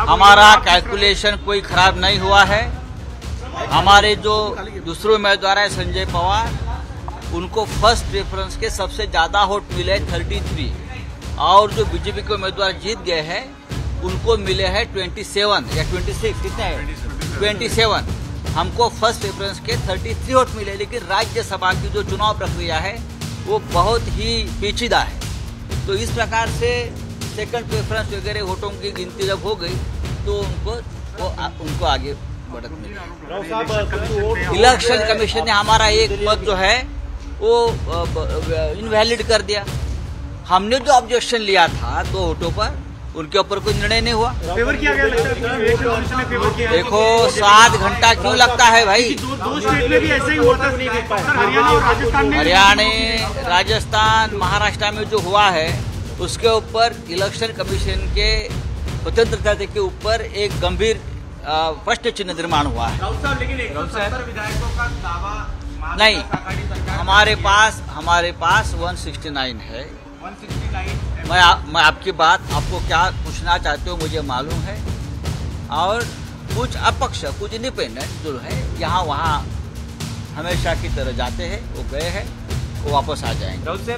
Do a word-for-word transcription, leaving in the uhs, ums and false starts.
हमारा कैलकुलेशन कोई खराब नहीं हुआ है। हमारे जो दूसरे उम्मीदवार है संजय पवार, उनको फर्स्ट प्रेफरेंस के सबसे ज्यादा वोट मिले तैंतीस, और जो बीजेपी के उम्मीदवार जीत गए हैं उनको मिले हैं सत्ताईस या छब्बीस, कितने हैं सत्ताईस। हमको फर्स्ट प्रेफरेंस के तैंतीस वोट मिले, लेकिन राज्यसभा की जो चुनाव प्रक्रिया है वो बहुत ही पेचीदा है। तो इस प्रकार से सेकंड प्रेफरेंस वगैरह वोटों की गिनती जब हो गई तो उनको वो उनको आगे बढ़त मिली। इलेक्शन कमीशन ने हमारा एक मत जो है वो इनवैलिड कर दिया। हमने जो ऑब्जेक्शन लिया था दो वोटों पर, उनके ऊपर कोई निर्णय नहीं हुआ। फेवर किया गया लगता है। देखो सात घंटा क्यों लगता है भाई? दो, दो स्टेट में भी ऐसे ही हुआ था, हरियाणा और राजस्थान में। हरियाणा, राजस्थान, महाराष्ट्र में जो हुआ है उसके ऊपर इलेक्शन कमीशन के स्वतंत्रता के ऊपर एक गंभीर प्रश्न चिन्ह निर्माण हुआ है। लेकिन एक सौ सत्तर विधायकों का दावा नहीं, हमारे पास हमारे पास एक सौ उनहत्तर है। एक सौ उनहत्तर मैं आ, मैं आपकी बात, आपको क्या पूछना चाहते हो मुझे मालूम है। और कुछ अपक्ष, कुछ इंडिपेंडेंट जो है यहाँ वहाँ हमेशा की तरह जाते हैं, वो गए हैं, वो वापस आ जाएंगे।